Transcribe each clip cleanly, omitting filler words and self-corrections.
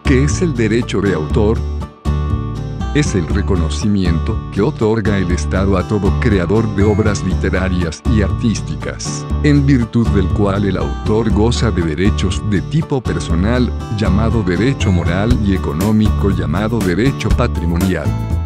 ¿Qué es el derecho de autor? Es el reconocimiento que otorga el Estado a todo creador de obras literarias y artísticas, en virtud del cual el autor goza de derechos de tipo personal, llamado derecho moral, y económico, llamado derecho patrimonial.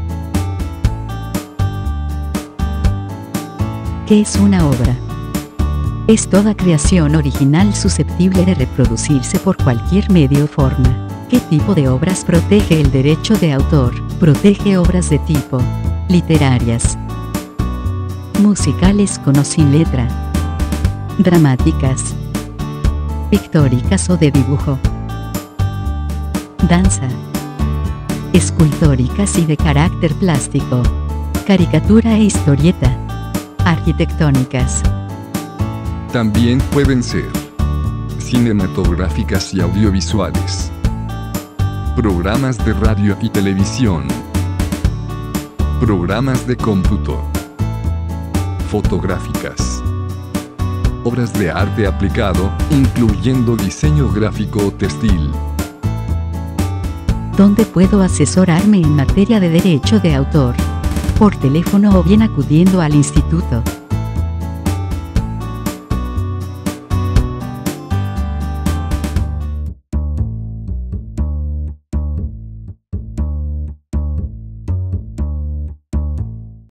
¿Qué es una obra? Es toda creación original susceptible de reproducirse por cualquier medio o forma. ¿Qué tipo de obras protege el derecho de autor? Protege obras de tipo literarias, musicales con o sin letra, dramáticas, pictóricas o de dibujo, danza, escultóricas y de carácter plástico, caricatura e historieta, arquitectónicas. También pueden ser cinematográficas y audiovisuales, programas de radio y televisión, programas de cómputo, fotográficas, obras de arte aplicado, incluyendo diseño gráfico o textil. ¿Dónde puedo asesorarme en materia de derecho de autor? Por teléfono o bien acudiendo al instituto.